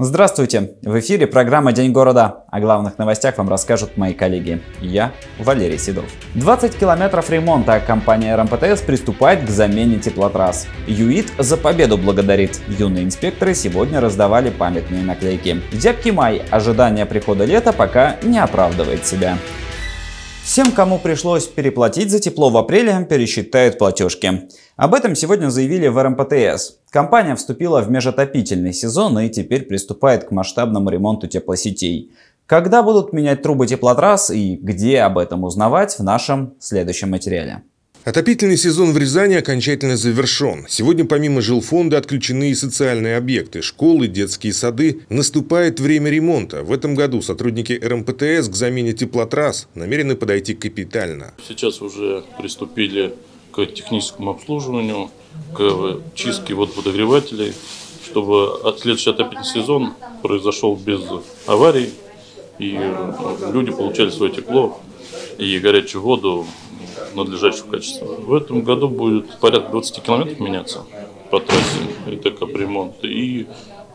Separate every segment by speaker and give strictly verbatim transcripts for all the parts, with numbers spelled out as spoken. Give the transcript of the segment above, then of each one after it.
Speaker 1: Здравствуйте! В эфире программа «День города». О главных новостях вам расскажут мои коллеги. Я Валерий Седов. двадцать километров ремонта. Компания эр эм пэ тэ эс приступает к замене теплотрасс. ЮИТ за победу благодарит. Юные инспекторы сегодня раздавали памятные наклейки. Зябкий май. Ожидание прихода лета пока не оправдывает себя. Всем, кому пришлось переплатить за тепло в апреле, пересчитают платежки. Об этом сегодня заявили в эр эм пэ тэ эс. Компания вступила в межотопительный сезон и теперь приступает к масштабному ремонту теплосетей. Когда будут менять трубы теплотрасс и где об этом узнавать, в нашем следующем материале.
Speaker 2: Отопительный сезон в Рязани окончательно завершен. Сегодня помимо жилфонда отключены и социальные объекты, школы, детские сады. Наступает время ремонта. В этом году сотрудники эр эм пэ тэ эс к замене теплотрасс намерены подойти капитально.
Speaker 3: Сейчас уже приступили к техническому обслуживанию, к чистке водоподогревателей, чтобы следующий отопительный сезон произошел без аварий и люди получали свое тепло и горячую воду надлежащего качества. В этом году будет порядка двадцати километров меняться по трассе, это капремонт. И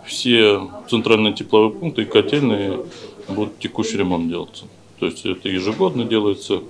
Speaker 3: все центральные тепловые пункты и котельные будут текущий ремонт делаться. То есть это ежегодно делается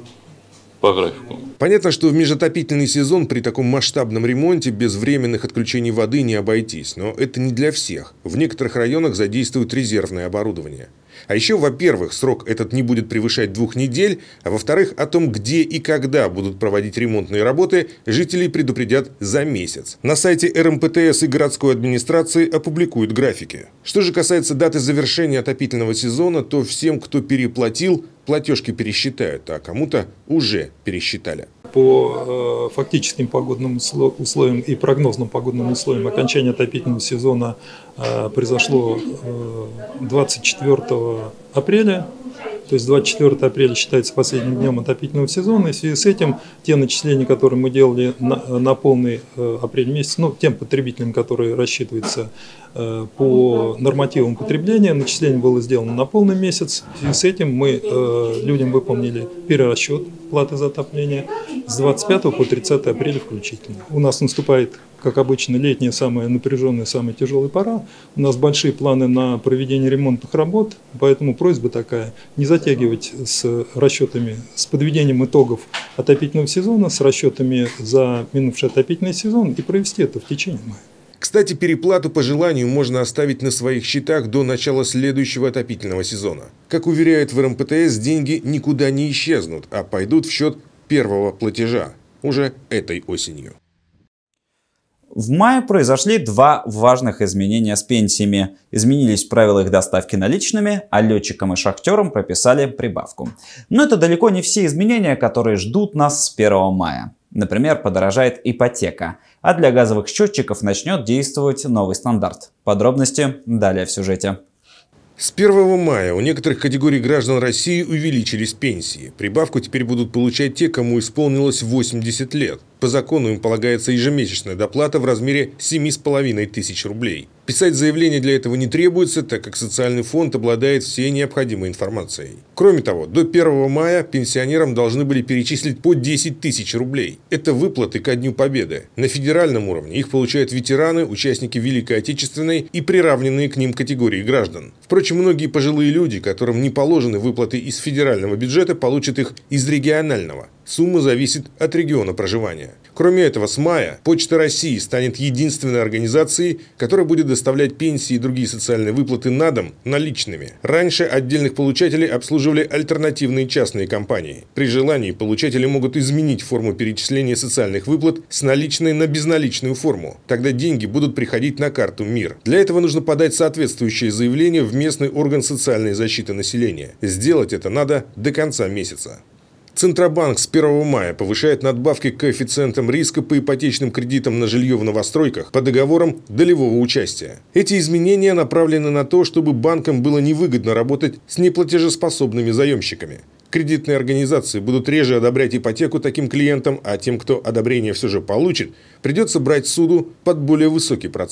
Speaker 3: по графику.
Speaker 2: Понятно, что в межотопительный сезон при таком масштабном ремонте без временных отключений воды не обойтись. Но это не для всех. В некоторых районах задействуют резервное оборудование. А еще, во-первых, срок этот не будет превышать двух недель, а во-вторых, о том, где и когда будут проводить ремонтные работы, жителей предупредят за месяц. На сайте эр эм пэ тэ эс и городской администрации опубликуют графики. Что же касается даты завершения отопительного сезона, то всем, кто переплатил, платежки пересчитают, а кому-то уже пересчитали.
Speaker 4: По э, фактическим погодным условиям и прогнозным погодным условиям окончание отопительного сезона э, произошло э, двадцать четвёртого апреля. То есть двадцать четвёртого апреля считается последним днем отопительного сезона. И в связи с этим те начисления, которые мы делали на, на полный э, апрель месяц, ну, тем потребителям, которые рассчитываются э, по нормативам потребления, начисление было сделано на полный месяц. В связи с этим мы э, людям выполнили перерасчет платы за отопление с двадцать пятого по тридцатое апреля включительно. У нас наступает, как обычно, летняя, самая напряженная, самая тяжелая пора. У нас большие планы на проведение ремонтных работ, поэтому просьба такая: не затягивать с расчетами, с подведением итогов отопительного сезона, с расчетами за минувший отопительный сезон и провести это в течение мая.
Speaker 2: Кстати, переплату по желанию можно оставить на своих счетах до начала следующего отопительного сезона. Как уверяют в эр эм пэ тэ эс, деньги никуда не исчезнут, а пойдут в счет первого платежа уже этой осенью.
Speaker 1: В мае произошли два важных изменения с пенсиями. Изменились правила их доставки наличными, а летчикам и шахтерам прописали прибавку. Но это далеко не все изменения, которые ждут нас с первого мая. Например, подорожает ипотека, а для газовых счетчиков начнет действовать новый стандарт. Подробности далее в сюжете.
Speaker 2: С первого мая у некоторых категорий граждан России увеличились пенсии. Прибавку теперь будут получать те, кому исполнилось восемьдесят лет. По закону им полагается ежемесячная доплата в размере семи с половиной тысяч рублей. Писать заявление для этого не требуется, так как социальный фонд обладает всей необходимой информацией. Кроме того, до первого мая пенсионерам должны были перечислить по десять тысяч рублей. Это выплаты ко Дню Победы. На федеральном уровне их получают ветераны, участники Великой Отечественной и приравненные к ним категории граждан. Впрочем, многие пожилые люди, которым не положены выплаты из федерального бюджета, получат их из регионального. Сумма зависит от региона проживания. Кроме этого, с мая Почта России станет единственной организацией, которая будет доставлять пенсии и другие социальные выплаты на дом наличными. Раньше отдельных получателей обслуживали альтернативные частные компании. При желании получатели могут изменить форму перечисления социальных выплат с наличной на безналичную форму. Тогда деньги будут приходить на карту МИР. Для этого нужно подать соответствующее заявление в местный орган социальной защиты населения. Сделать это надо до конца месяца. Центробанк с первого мая повышает надбавки к коэффициентам риска по ипотечным кредитам на жилье в новостройках по договорам долевого участия. Эти изменения направлены на то, чтобы банкам было невыгодно работать с неплатежеспособными заемщиками. Кредитные организации будут реже одобрять ипотеку таким клиентам, а тем, кто одобрение все же получит, придется брать суду под более высокий процент.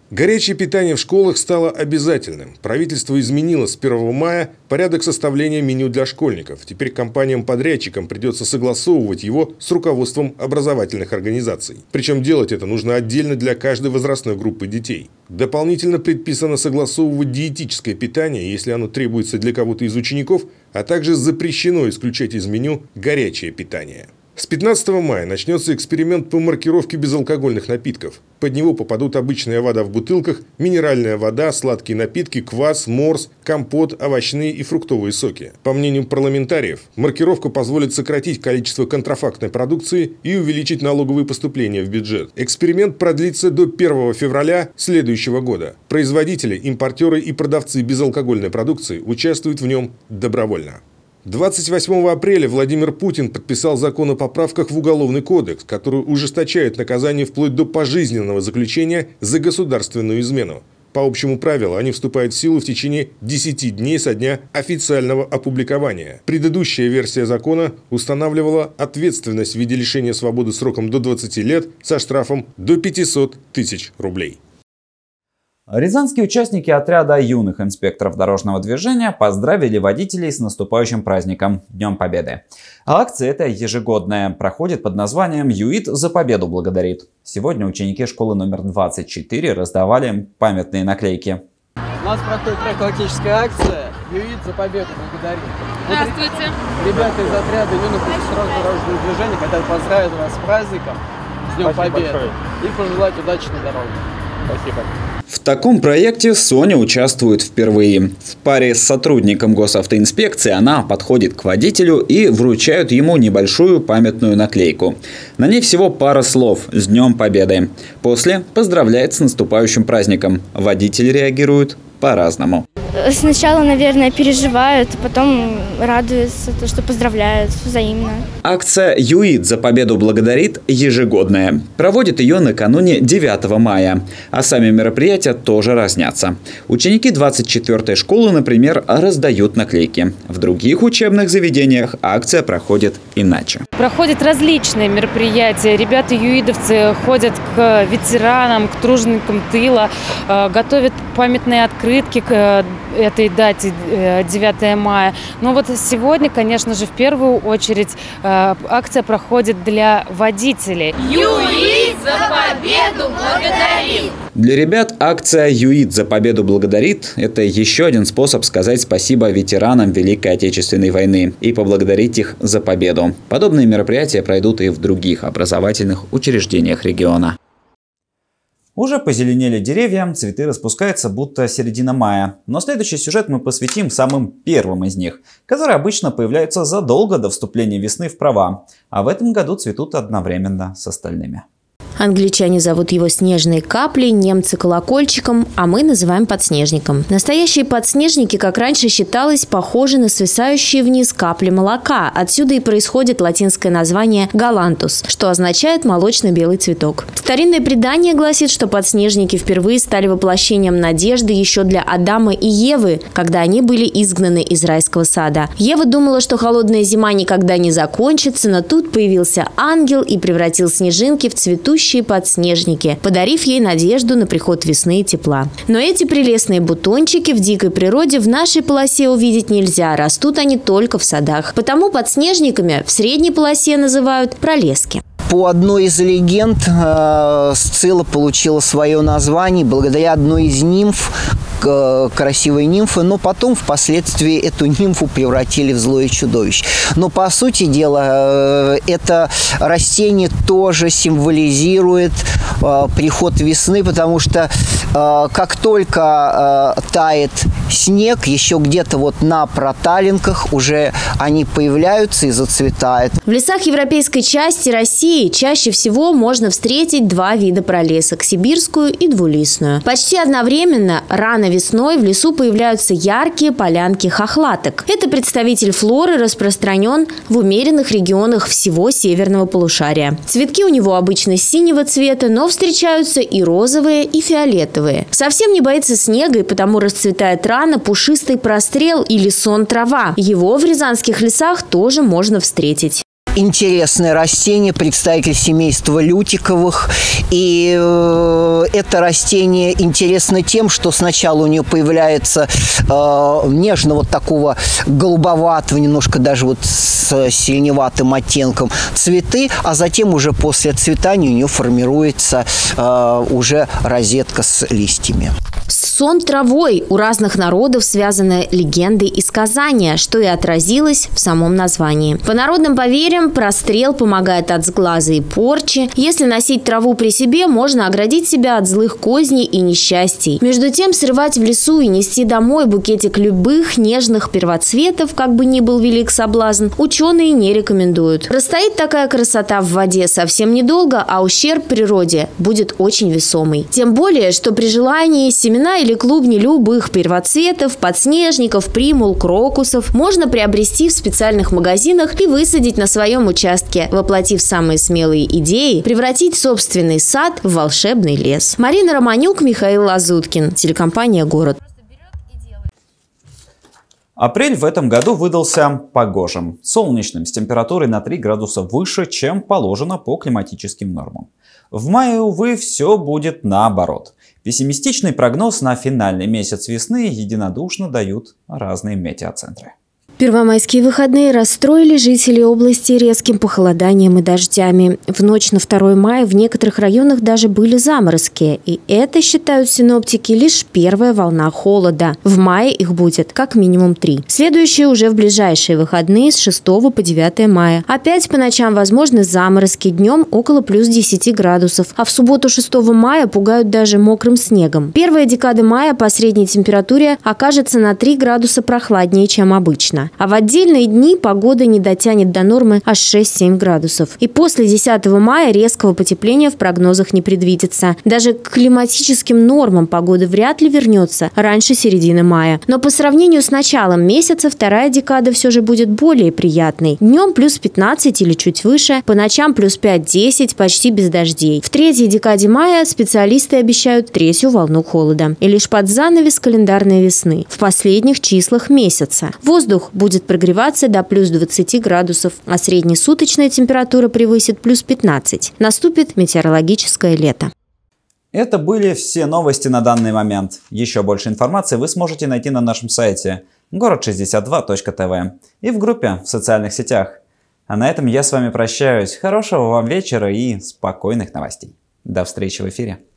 Speaker 2: Горячее питание в школах стало обязательным. Правительство изменило с первого мая порядок составления меню для школьников. Теперь компаниям-подрядчикам придется согласовывать его с руководством образовательных организаций. Причем делать это нужно отдельно для каждой возрастной группы детей. Дополнительно предписано согласовывать диетическое питание, если оно требуется для кого-то из учеников, а также запрещено исключать из меню горячее питание. С пятнадцатого мая начнется эксперимент по маркировке безалкогольных напитков. Под него попадут обычная вода в бутылках, минеральная вода, сладкие напитки, квас, морс, компот, овощные и фруктовые соки. По мнению парламентариев, маркировка позволит сократить количество контрафактной продукции и увеличить налоговые поступления в бюджет. Эксперимент продлится до первого февраля следующего года. Производители, импортеры и продавцы безалкогольной продукции участвуют в нем добровольно. двадцать восьмого апреля Владимир Путин подписал закон о поправках в Уголовный кодекс, который ужесточает наказание вплоть до пожизненного заключения за государственную измену. По общему правилу они вступают в силу в течение десяти дней со дня официального опубликования. Предыдущая версия закона устанавливала ответственность в виде лишения свободы сроком до двадцати лет со штрафом до пятисот тысяч рублей.
Speaker 1: Рязанские участники отряда юных инспекторов дорожного движения поздравили водителей с наступающим праздником – Днем Победы. А акция эта ежегодная, проходит под названием «ЮИД за победу благодарит». Сегодня ученики школы номер двадцать четыре раздавали памятные наклейки.
Speaker 5: У нас проходит профилактическая акция «ЮИД за победу благодарит».
Speaker 6: Здравствуйте.
Speaker 5: Ребята из отряда юных инспекторов дорожного движения хотят поздравить вас с праздником, с Днем
Speaker 7: Спасибо
Speaker 5: Победы
Speaker 7: большое.
Speaker 5: и пожелать удачной дороги.
Speaker 7: Спасибо.
Speaker 1: В таком проекте Соня участвует впервые. В паре с сотрудником госавтоинспекции она подходит к водителю и вручают ему небольшую памятную наклейку. На ней всего пара слов «С Днем Победы». После поздравляет с наступающим праздником. Водитель реагирует по-разному.
Speaker 8: Сначала, наверное, переживают, потом радуются, то, что поздравляют взаимно.
Speaker 1: Акция «ЮИД за победу благодарит» ежегодная. Проводит ее накануне девятого мая. А сами мероприятия тоже разнятся. Ученики двадцать четвёртой школы, например, раздают наклейки. В других учебных заведениях акция проходит иначе.
Speaker 6: Проходят различные мероприятия. Ребята-юидовцы ходят к ветеранам, к труженикам тыла, готовят памятные открытки к этой дате девятого мая. Но вот сегодня, конечно же, в первую очередь акция проходит для водителей.
Speaker 9: ЮИД за победу благодарит!
Speaker 1: Для ребят акция «ЮИД за победу благодарит» – это еще один способ сказать спасибо ветеранам Великой Отечественной войны и поблагодарить их за победу. Подобные мероприятия пройдут и в других образовательных учреждениях региона. Уже позеленели деревья, цветы распускаются будто середина мая. Но следующий сюжет мы посвятим самым первым из них, которые обычно появляются задолго до вступления весны в права, а в этом году цветут одновременно с остальными.
Speaker 10: Англичане зовут его снежной каплей, немцы колокольчиком, а мы называем подснежником. Настоящие подснежники, как раньше считалось, похожи на свисающие вниз капли молока. Отсюда и происходит латинское название галантус, что означает молочно-белый цветок. Старинное предание гласит, что подснежники впервые стали воплощением надежды еще для Адама и Евы, когда они были изгнаны из райского сада. Ева думала, что холодная зима никогда не закончится, но тут появился ангел и превратил снежинки в цветущие подснежники, подарив ей надежду на приход весны и тепла. Но эти прелестные бутончики в дикой природе в нашей полосе увидеть нельзя, растут они только в садах. Потому подснежниками в средней полосе называют пролески.
Speaker 11: По одной из легенд Сцилла получила свое название благодаря одной из нимф, красивой нимфы, но потом впоследствии эту нимфу превратили в злое чудовище. Но по сути дела это растение тоже символизирует приход весны, потому что как только тает снег, еще где-то вот на проталинках уже они появляются и зацветают.
Speaker 10: В лесах европейской части России чаще всего можно встретить два вида пролесок – сибирскую и двулистную. Почти одновременно, рано весной, в лесу появляются яркие полянки хохлаток. Это представитель флоры, распространен в умеренных регионах всего северного полушария. Цветки у него обычно синего цвета, но встречаются и розовые, и фиолетовые. Совсем не боится снега, и потому расцветает рано пушистый прострел или сон-трава. Его в рязанских лесах тоже можно встретить.
Speaker 11: интересное растение, представитель семейства лютиковых. И это растение интересно тем, что сначала у нее появляется нежно вот такого голубоватого, немножко даже вот с синеватым оттенком цветы, а затем уже после отцветания у нее формируется уже розетка с листьями.
Speaker 10: Сон травой. У разных народов связаны легенды и сказания, что и отразилось в самом названии. По народным поверьям, прострел помогает от сглаза и порчи. Если носить траву при себе, можно оградить себя от злых козней и несчастий. Между тем, срывать в лесу и нести домой букетик любых нежных первоцветов, как бы ни был велик соблазн, ученые не рекомендуют. Простоит такая красота в воде совсем недолго, а ущерб природе будет очень весомый. Тем более, что при желании семена или клубни любых первоцветов, подснежников, примул, крокусов можно приобрести в специальных магазинах и высадить на своем участке, воплотив самые смелые идеи, превратить собственный сад в волшебный лес. Марина Романюк, Михаил Лазуткин, телекомпания «Город».
Speaker 1: Апрель в этом году выдался погожим, солнечным, с температурой на три градуса выше, чем положено по климатическим нормам. В мае, увы, все будет наоборот. Пессимистичный прогноз на финальный месяц весны единодушно дают разные метеоцентры.
Speaker 10: Первомайские выходные расстроили жителей области резким похолоданием и дождями. В ночь на второе мая в некоторых районах даже были заморозки. И это, считают синоптики, лишь первая волна холода. В мае их будет как минимум три. Следующие уже в ближайшие выходные с шестого по девятое мая. Опять по ночам возможны заморозки, днем около плюс десяти градусов. А в субботу шестого мая пугают даже мокрым снегом. Первая декада мая по средней температуре окажется на три градуса прохладнее, чем обычно. А в отдельные дни погода не дотянет до нормы аж шесть-семь градусов. И после десятого мая резкого потепления в прогнозах не предвидится. Даже к климатическим нормам погода вряд ли вернется раньше середины мая. Но по сравнению с началом месяца вторая декада все же будет более приятной. Днем плюс пятнадцать или чуть выше, по ночам плюс пять-десять, почти без дождей. В третьей декаде мая специалисты обещают третью волну холода. И лишь под занавес календарной весны, в последних числах месяца. Воздух будет прогреваться до плюс двадцати градусов, а среднесуточная температура превысит плюс пятнадцать. Наступит метеорологическое лето.
Speaker 1: Это были все новости на данный момент. Еще больше информации вы сможете найти на нашем сайте город шестьдесят два точка тв и в группе в социальных сетях. А на этом я с вами прощаюсь. Хорошего вам вечера и спокойных новостей. До встречи в эфире.